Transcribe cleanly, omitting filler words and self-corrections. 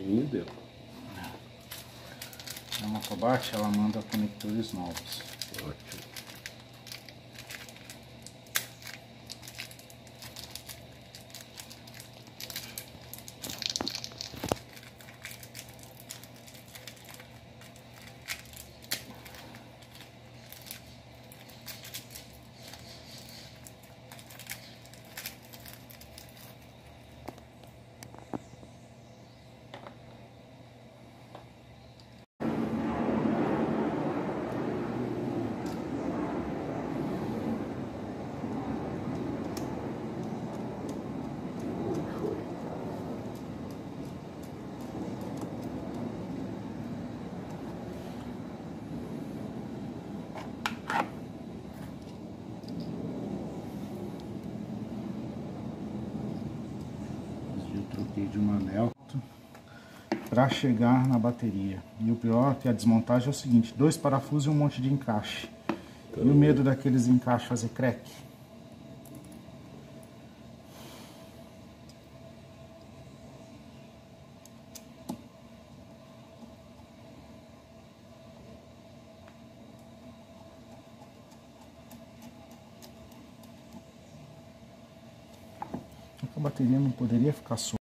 E deu. A Motobat, ela manda conectores novos. Ótimo. Eu troquei de uma Delta para chegar na bateria. E o pior que a desmontagem é o seguinte: 2 parafusos e um monte de encaixe. E o medo daqueles encaixes fazer crack. A bateria não poderia ficar solta.